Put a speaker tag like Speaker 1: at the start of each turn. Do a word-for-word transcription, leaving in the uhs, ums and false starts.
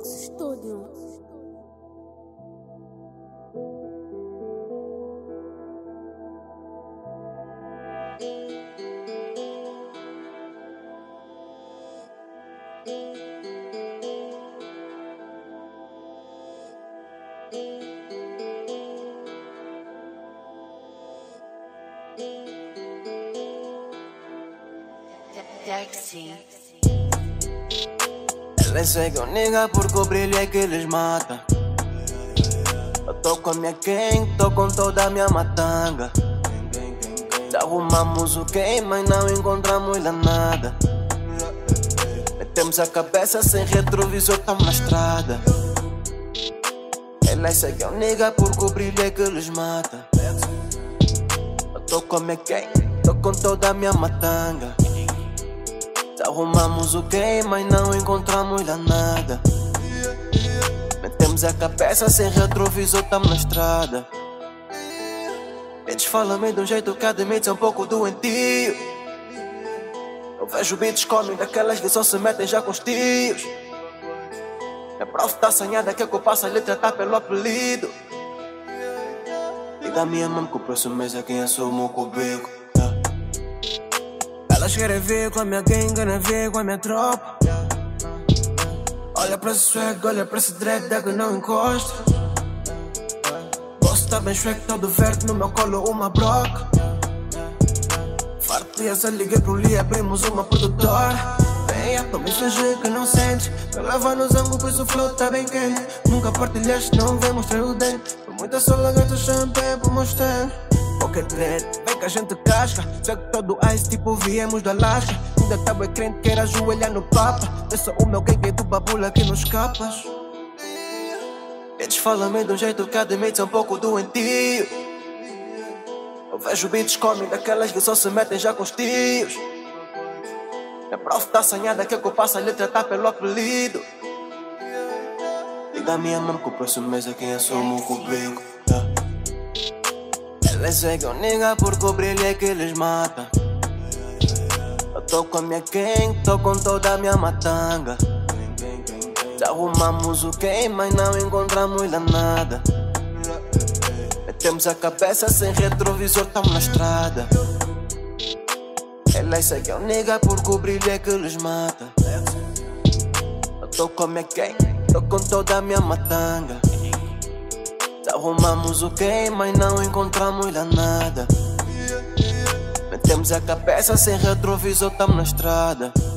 Speaker 1: Fox Studio.
Speaker 2: Eles seguem nega porque o brilho é que eles matam. Eu tô com a minha gang, tô com toda a minha matanga. Arrumamos o game, mas não encontramos lá nada. Metemos a cabeça sem retrovisor, tamo na estrada. Eles seguem nega porque o brilho é que eles matam. Eu tô com a minha gang, tô com toda a minha matanga. Arrumamos o game, mas não encontramos lá nada. Metemos a cabeça sem retrovisor, tamo na estrada. Eles falam-me de um jeito que admite é um pouco doentio. Eu vejo beats comem daquelas que só se metem já com os tios. A prof tá assanhada que eu passo a lhe tratar pelo apelido. Diga a minha mãe que o próximo mês é quem assumo com o bico. Elas querem ver com a minha gang, querem ver com a minha tropa. Olha pra esse swag, olha pra esse dread, que não encosta. Gosto tá bem swag, todo verde, no meu colo uma broca. Farto dias eu liguei pro Lee, abrimos uma produtora. Venha, não me fingir que não sente. Pra lavar no zango, pois o flow tá bem quente. Nunca partilhaste, não vem mostrar o dente. Por muita só lagarto, champanhe por mostrar. Qualquer dread, vem que a gente casca. Swag todo ice, tipo viemos do Alasca. Ainda tá bem crente, quer ajoelhar no papa. Pensa o meu gang é do babula aqui nos capas. Eles falam-me de um jeito que admite é um pouco doentio. Eu vejo beats comem daquelas que só se metem já com os tios. A prof tá assanhada que eu passo a lhe tratar pelo apelido. Diga a minha mãe que o próximo mês é quem assumo com o bico. Eles seguem nega porque o brilho é que eles matam. Eu tô com a minha gang, tô com toda a minha matanga. Arrumamos o game, mas não encontramos lá nada. Metemos a cabeça sem retrovisor, tamo na estrada. Eles seguem nega porque o brilho é que eles matam. Eu tô com a minha gang, tô com toda a minha matanga. Arrumamos o game, mas não encontramos lá nada. Metemos a cabeça sem retrovisor, tamo na estrada.